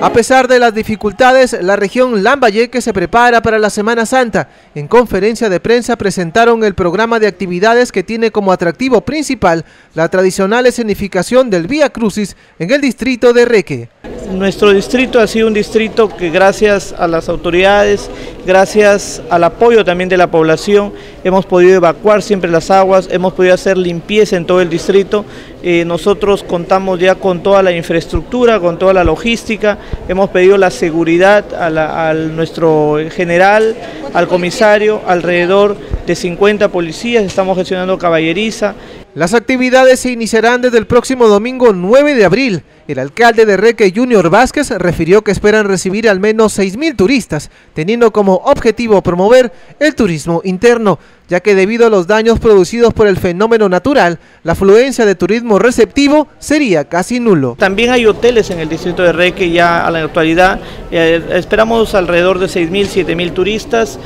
A pesar de las dificultades, la región Lambayeque se prepara para la Semana Santa. En conferencia de prensa presentaron el programa de actividades que tiene como atractivo principal la tradicional escenificación del Vía Crucis en el distrito de Reque. Nuestro distrito ha sido un distrito que gracias a las autoridades, gracias al apoyo también de la población, hemos podido evacuar siempre las aguas, hemos podido hacer limpieza en todo el distrito. Nosotros contamos ya con toda la infraestructura, con toda la logística, hemos pedido la seguridad a nuestro general, al comisario, alrededor de 50 policías, estamos gestionando caballeriza. Las actividades se iniciarán desde el próximo domingo 9 de abril. El alcalde de Reque, Junior Vázquez, refirió que esperan recibir al menos 6.000 turistas, teniendo como objetivo promover el turismo interno, ya que debido a los daños producidos por el fenómeno natural, la afluencia de turismo receptivo sería casi nulo. También hay hoteles en el distrito de Reque ya a la actualidad, esperamos alrededor de 6.000, 7.000 turistas.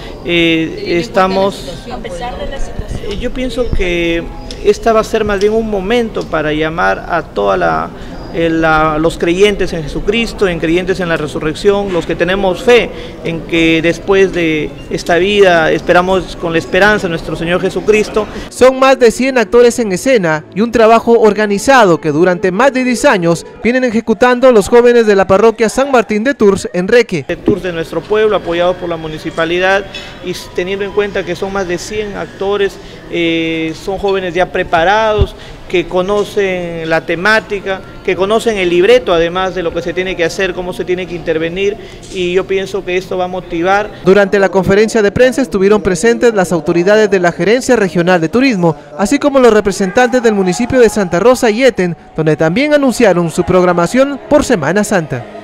Yo pienso que esta va a ser más bien un momento para llamar a toda los creyentes en Jesucristo, en creyentes en la resurrección, los que tenemos fe en que después de esta vida esperamos con la esperanza de nuestro Señor Jesucristo. Son más de 100 actores en escena y un trabajo organizado que durante más de 10 años vienen ejecutando los jóvenes de la parroquia San Martín de Tours en Reque. Tours de nuestro pueblo, apoyados por la municipalidad, y teniendo en cuenta que son más de 100 actores, son jóvenes ya preparados, que conocen la temática, que conocen el libreto además de lo que se tiene que hacer, cómo se tiene que intervenir, y yo pienso que esto va a motivar. Durante la conferencia de prensa estuvieron presentes las autoridades de la Gerencia Regional de Turismo, así como los representantes del municipio de Santa Rosa y Eten, donde también anunciaron su programación por Semana Santa.